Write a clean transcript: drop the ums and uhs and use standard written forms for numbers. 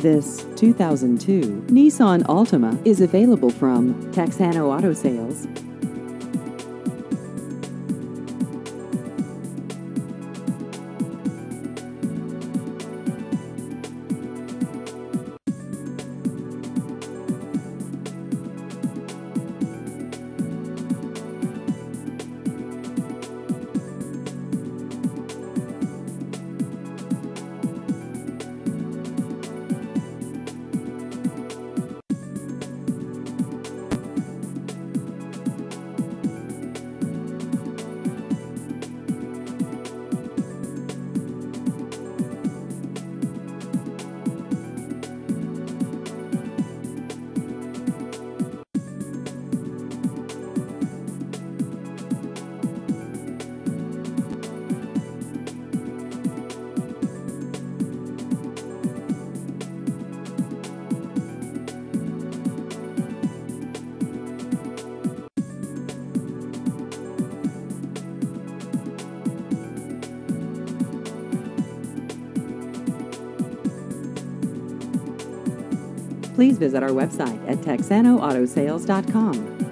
This 2002 Nissan Altima is available from Texano Auto Sales. Please visit our website at texanoautosales.com.